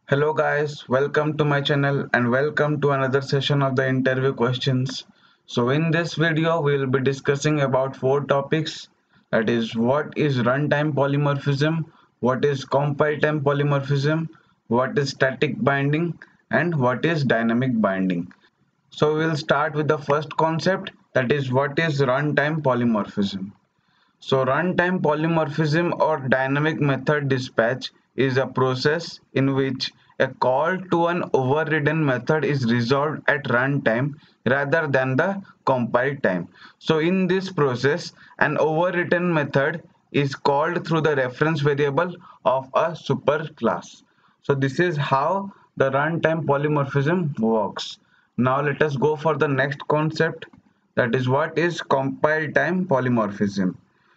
Hello guys, welcome to my channel and welcome to another session of the interview questions. So in this video we will be discussing about four topics, that is what is runtime polymorphism, what is compile time polymorphism, what is static binding and what is dynamic binding. So we will start with the first concept, that is what is runtime polymorphism. So runtime polymorphism or dynamic method dispatch is a process in which a call to an overridden method is resolved at runtime rather than the compile time. So in this process, an overwritten method is called through the reference variable of a superclass. So this is how the runtime polymorphism works. Now let us go for the next concept, that is what is compile time polymorphism.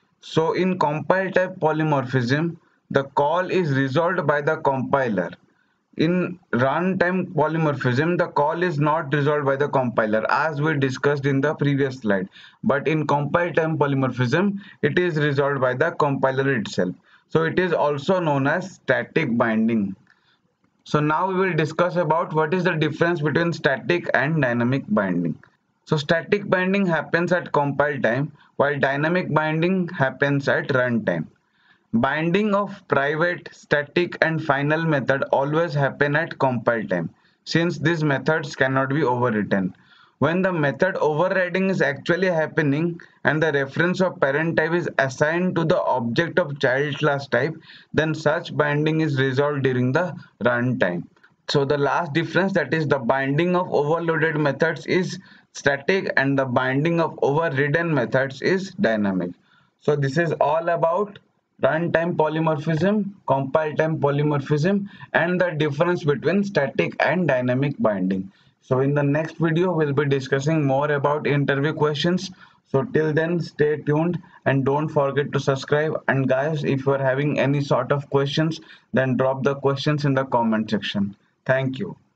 So in compile type polymorphism, the call is resolved by the compiler. In runtime polymorphism, the call is not resolved by the compiler as we discussed in the previous slide. But in compile time polymorphism, it is resolved by the compiler itself. So it is also known as static binding. So now we will discuss about what is the difference between static and dynamic binding. So static binding happens at compile time while dynamic binding happens at runtime. Binding of private, static and final method always happen at compile time since these methods cannot be overwritten. When the method overriding is actually happening and the reference of parent type is assigned to the object of child class type, then such binding is resolved during the runtime. So the last difference, that is the binding of overloaded methods is static and the binding of overridden methods is dynamic. So this is all about runtime polymorphism, compile time polymorphism and the difference between static and dynamic binding. So in the next video we'll be discussing more about interview questions. So till then stay tuned and don't forget to subscribe, and guys, if you are having any sort of questions then drop the questions in the comment section. Thank you.